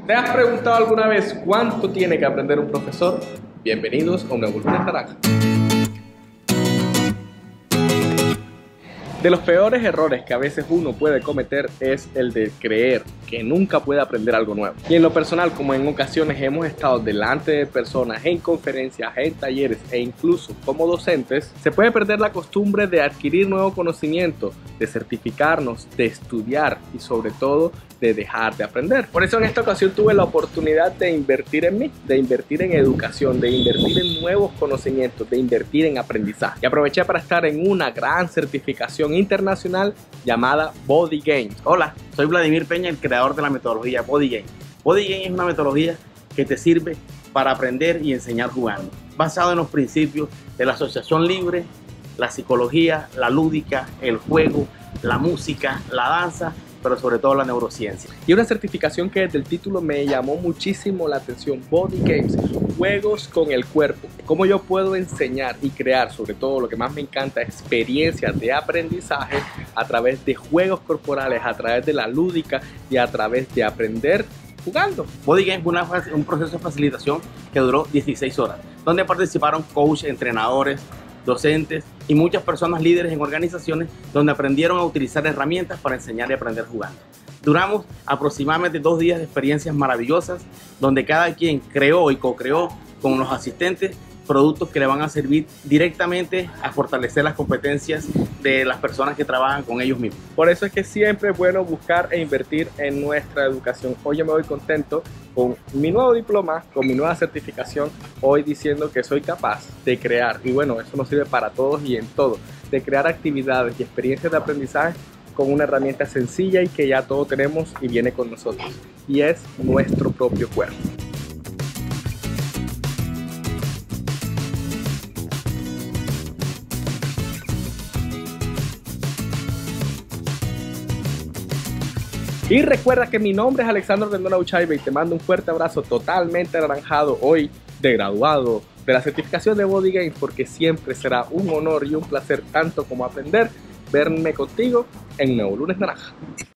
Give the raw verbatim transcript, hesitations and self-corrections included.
¿Te has preguntado alguna vez cuánto tiene que aprender un profesor? Bienvenidos a un nuevo Lunes Naranja. De los peores errores que a veces uno puede cometer es el de creer que nunca puede aprender algo nuevo. Y en lo personal, como en ocasiones hemos estado delante de personas en conferencias, en talleres e incluso como docentes, se puede perder la costumbre de adquirir nuevo conocimiento, de certificarnos, de estudiar y sobre todo de dejar de aprender. Por eso en esta ocasión tuve la oportunidad de invertir en mí, de invertir en educación, de invertir en nuevos conocimientos, de invertir en aprendizaje. Y aproveché para estar en una gran certificación internacional llamada Body Game. Hola, soy Vladimir Peña, el creador de la metodología Body Game. Body Game es una metodología que te sirve para aprender y enseñar jugando, basado en los principios de la asociación libre, la psicología, la lúdica, el juego, la música, la danza, pero sobre todo la neurociencia. Y una certificación que desde el título me llamó muchísimo la atención: Body Games, juegos con el cuerpo. Cómo yo puedo enseñar y crear, sobre todo lo que más me encanta, experiencias de aprendizaje a través de juegos corporales, a través de la lúdica y a través de aprender jugando. Body Games fue una, un proceso de facilitación que duró dieciséis horas, donde participaron coaches, entrenadores, docentes y muchas personas líderes en organizaciones, donde aprendieron a utilizar herramientas para enseñar y aprender jugando. Duramos aproximadamente dos días de experiencias maravillosas, donde cada quien creó y co-creó con los asistentes productos que le van a servir directamente a fortalecer las competencias de las personas que trabajan con ellos mismos. Por eso es que siempre es bueno buscar e invertir en nuestra educación. Hoy yo me voy contento con mi nuevo diploma, con mi nueva certificación, hoy diciendo que soy capaz de crear, y bueno, eso nos sirve para todos y en todo, de crear actividades y experiencias de aprendizaje con una herramienta sencilla y que ya todos tenemos y viene con nosotros, y es nuestro propio cuerpo. Y recuerda que mi nombre es Alexandro Rendona Uchaibe y te mando un fuerte abrazo totalmente anaranjado hoy de graduado de la certificación de Body Games, porque siempre será un honor y un placer tanto como aprender verme contigo en Nuevo Lunes Naranja.